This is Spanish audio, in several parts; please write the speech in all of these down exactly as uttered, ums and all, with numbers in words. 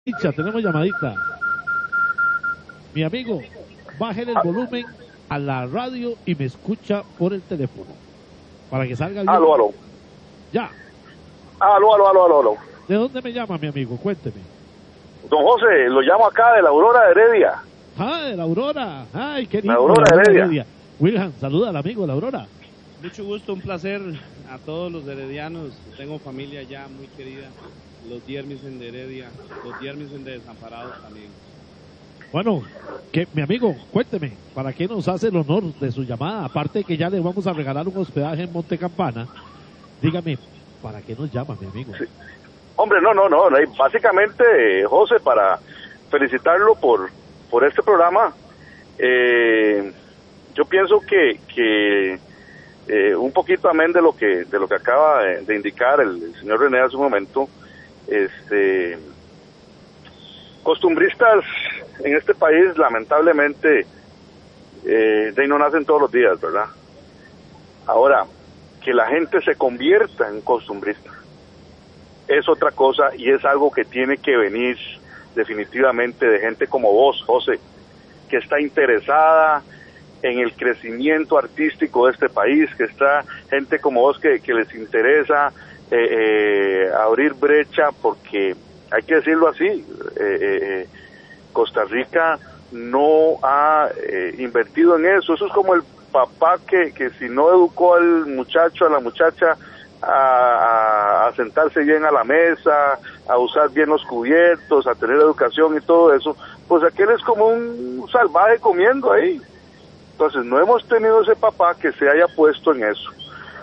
Tenemos llamadita. Mi amigo, bajen el volumen a la radio y me escucha por el teléfono. Para que salga bien. Aló, aló. Ya. Aló, aló, aló, aló, aló. ¿De dónde me llama, mi amigo? Cuénteme. Don José, lo llamo acá de la Aurora de Heredia. Ah, de la Aurora. Ay, qué lindo. La Aurora de Heredia. Heredia. Wilhelm, saluda al amigo de la Aurora. Mucho gusto, un placer a todos los heredianos. Tengo familia ya muy querida. Los Diermisen de Heredia, los Diermisen de Desamparados también. Bueno, que mi amigo, cuénteme, ¿para qué nos hace el honor de su llamada? Aparte de que ya le vamos a regalar un hospedaje en Monte Campana, dígame, ¿para qué nos llama, mi amigo? Sí. Hombre, no, no, no, no, básicamente, José, para felicitarlo por, por este programa, eh, yo pienso que, que eh, un poquito amén de lo que, de lo que acaba de, de indicar el, el señor René hace un momento, este, costumbristas en este país, lamentablemente, eh, de ahí no nacen todos los días, ¿verdad? Ahora, que la gente se convierta en costumbrista es otra cosa, y es algo que tiene que venir definitivamente de gente como vos, José, que está interesada en el crecimiento artístico de este país, que está gente como vos que, que les interesa eh, eh, abrir brecha, porque hay que decirlo así, eh, eh, Costa Rica no ha eh, invertido en eso. Eso es como el papá que, que si no educó al muchacho, a la muchacha, a, a sentarse bien a la mesa, a usar bien los cubiertos, a tener educación y todo eso, pues aquel es como un salvaje comiendo ahí. Entonces no hemos tenido ese papá que se haya puesto en eso,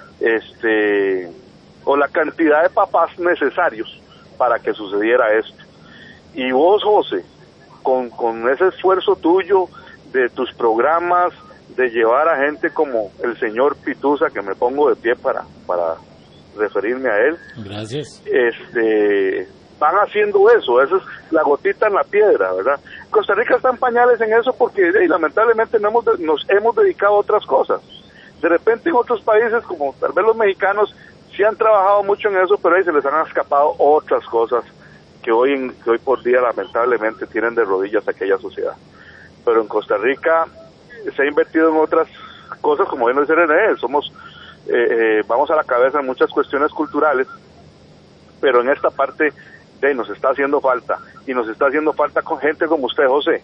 este, o la cantidad de papás necesarios para que sucediera esto. Y vos, José, con, con ese esfuerzo tuyo de tus programas, de llevar a gente como el señor Pitusa, que me pongo de pie para, para referirme a él. Gracias. Este, van haciendo eso, eso es la gotita en la piedra, ¿verdad? Costa Rica está en pañales en eso porque hey, lamentablemente no hemos, nos hemos dedicado a otras cosas. De repente en otros países, como tal vez los mexicanos, sí han trabajado mucho en eso, pero ahí se les han escapado otras cosas que hoy, en, que hoy por día lamentablemente tienen de rodillas aquella sociedad. Pero en Costa Rica se ha invertido en otras cosas, como bien lo dice René, somos, eh, eh, vamos a la cabeza en muchas cuestiones culturales, pero en esta parte de nos está haciendo falta, y nos está haciendo falta con gente como usted, José.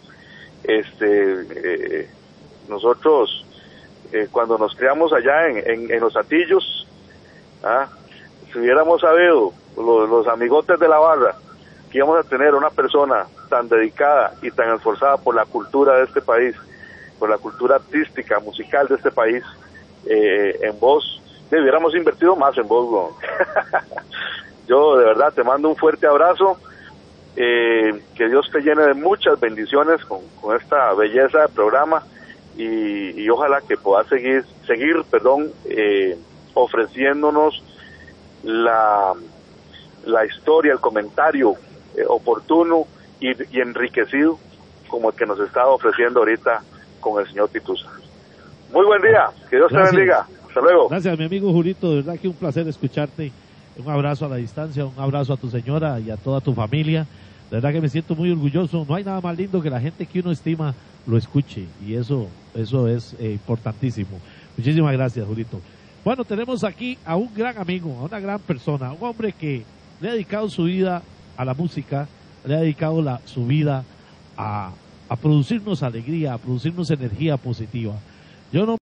Este, eh, nosotros, eh, cuando nos criamos allá en, en, en los Atillos, ¿ah? si hubiéramos sabido, los, los amigotes de la barra, que íbamos a tener una persona tan dedicada y tan esforzada por la cultura de este país, por la cultura artística, musical de este país, eh, en vos, debiéramos invertido más en vos, ¿no? Yo de verdad te mando un fuerte abrazo, eh, que Dios te llene de muchas bendiciones con, con esta belleza de programa, y, y ojalá que puedas seguir, seguir, perdón, eh, ofreciéndonos la, la historia, el comentario eh, oportuno y, y enriquecido como el que nos está ofreciendo ahorita con el señor Pitusa. Muy buen día, que Dios Gracias. te bendiga, hasta luego. Gracias, mi amigo Julito, de verdad que un placer escucharte. Un abrazo a la distancia, un abrazo a tu señora y a toda tu familia. De verdad que me siento muy orgulloso. No hay nada más lindo que la gente que uno estima lo escuche, y eso eso es eh, importantísimo. Muchísimas gracias, Julito. Bueno, tenemos aquí a un gran amigo, a una gran persona, un hombre que le ha dedicado su vida a la música, le ha dedicado la, su vida a, a producirnos alegría, a producirnos energía positiva. Yo no